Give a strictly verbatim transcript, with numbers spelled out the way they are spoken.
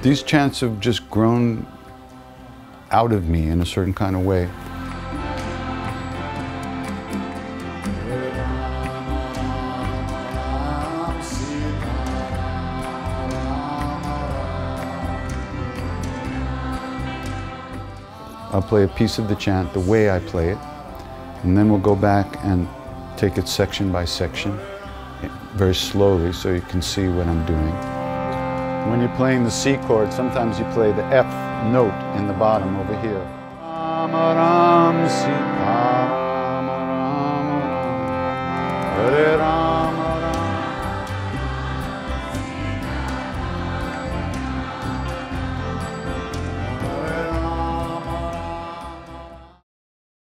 These chants have just grown out of me in a certain kind of way. I'll play a piece of the chant the way I play it, and then we'll go back and take it section by section, very slowly, so you can see what I'm doing. When you're playing the C chord, sometimes you play the F note in the bottom over here.